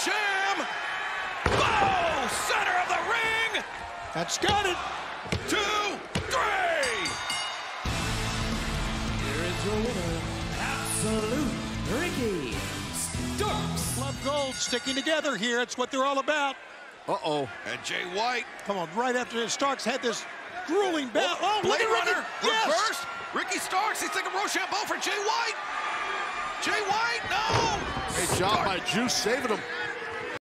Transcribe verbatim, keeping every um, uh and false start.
Sham! Oh, center of the ring! That's got it. Two, three! Here is your winner, Absolute Ricky Starks. Love Gold sticking together here. It's what they're all about. Uh-oh. And Jay White. Come on, right after this, Starks had this grueling bout. Oh, Blade look at Ricky. Runner, Yes. reverse. Ricky Starks, he's thinking Rochambeau for Jay White. Jay White, no! Great job by Juice saving him.